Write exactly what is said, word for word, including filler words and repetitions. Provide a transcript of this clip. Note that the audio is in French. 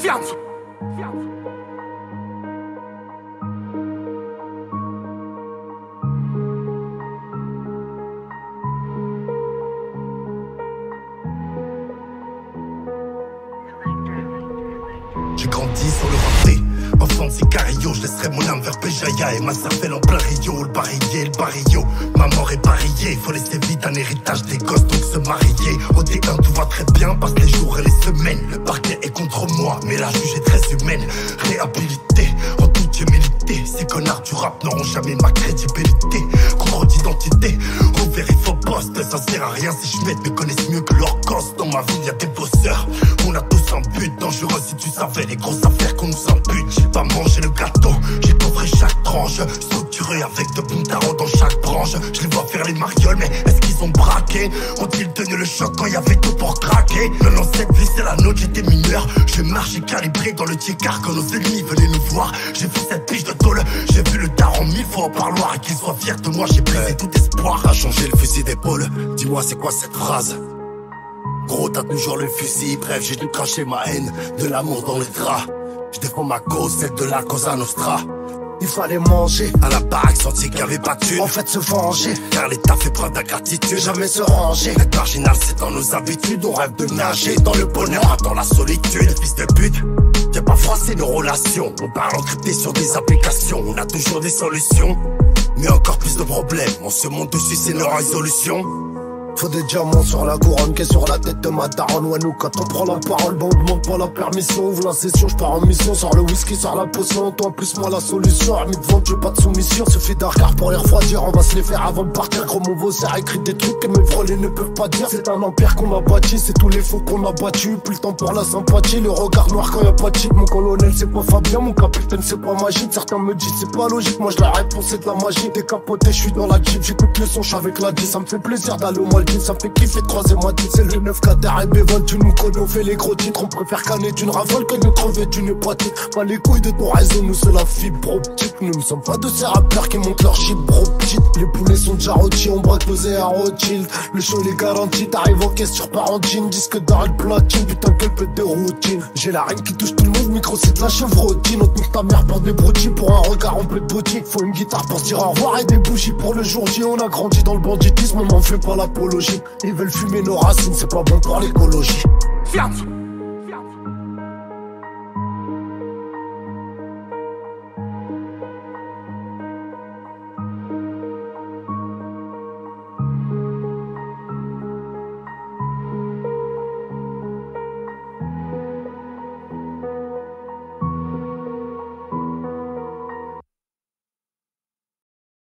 Fianzo. J'ai grandi sur le raté, enfant de Sicario, je laisserai mon âme vers Béjaïa et ma cervelle en plein Rio. Le barillet, le barillo, ma mort est pariée. Faut laisser vite un héritage des gosses, donc se marier. Au D un tout va très bien, passe les jours et les semaines. Le parquet est contre moi, mais la juge est très humaine. Réhabilité, en toute humilité. Ces connards du rap n'auront jamais ma crédibilité. Contrôle d'identité, on vérifie faux poste. Ça sert à rien si je me connaissent mieux que leur gosse. Dans ma ville y'a des bosseurs, on a tous un but dangereux. Si tu savais les grosses affaires qu'on nous impute. J'ai pas mangé le gâteau, j'ai coffré chaque tranche. Structuré avec de bons tarots dans chaque branche. Je les vois faire les marioles, mais est-ce qu'ils ont braqué? Ont-ils tenu le choc quand y avait tout pour craquer? Non, non, cette vie c'est la nôtre, j'étais mineur. Je marchais calibré dans le tiers-car quand nos ennemis venaient nous voir. J'ai vu cette piche de tôle, j'ai vu le daron mille fois au parloir. Et qu'il soit fier de moi, j'ai brisé tout espoir. A changé le fusil d'épaule, dis-moi c'est quoi cette phrase? Gros t'as toujours le fusil, bref j'ai dû cracher ma haine. De l'amour dans les draps, je défends ma cause, celle de la Cosa Nostra. Il fallait manger, à la baraque senti qu'il y avait pas de thune. en fait se venger, Car l'État fait preuve d'ingratitude. jamais se ranger. Être marginal c'est dans nos habitudes. On rêve de nager dans le bonheur, pas dans la solitude. Fils de pute, viens pas froisser nos relations. On parle encrypté sur des applications. On a toujours des solutions, mais encore plus de problèmes. On se monte dessus, c'est nos résolutions. Faut des diamants sur la couronne qui est sur la tête de ma daronne. Ouais, nous quand on prend la parole, ben on demande pas la permission. Ouvre la session, je pars en mission. Sors le whisky, sors la potion. Toi plus moi la solution. Armée de vente, j'ai pas de soumission. Suffit d'un regard pour les refroidir. On va se les faire avant de partir. Gros mon vaussaire écrit des trucs que mes frôlés ne peuvent pas dire. C'est un empire qu'on a bâti, c'est tous les faux qu'on a battu. Plus le temps pour la sympathie. Le regard noir quand y'a pas de cheat. Mon colonel c'est pas Fabien, mon capitaine c'est pas Magique. Certains me disent c'est pas logique, moi je la réponse c'est de la magie. Décapoté, je suis dans la jeep, j'écoute le son, je suis avec la dix. Ça me fait plaisir d'aller au Maldives, ça me fait kiffer de croiser moi dit c'est le neuf Qatar et Bévol. Tu nous connais, on fait les gros titres. On préfère canner d'une rafale que de crever d'une hépatite. Pas les couilles de ton réseau, nous c'est la fibre optique. Nous ne sommes pas de ces rappeurs qui montent leur shit bro petite. Les poulets sont déjà rôtis, on braque posé à Rothschild. Le show les garantit, t'arrives en caisse sur Parentine. Disque d'or et de platine, putain quel peu de routine. J'ai la reine qui touche tout le monde, micro c'est de la chevrotine. On te nique ta mère pour des broutilles, pour un regard en peu de boutique. Faut une guitare pour se dire au revoir et des bougies pour le jour J. On a grandi dans le banditisme, on n'en fait pas l'apologie. Ils veulent fumer nos racines, c'est pas bon pour l'écologie. Fianzo.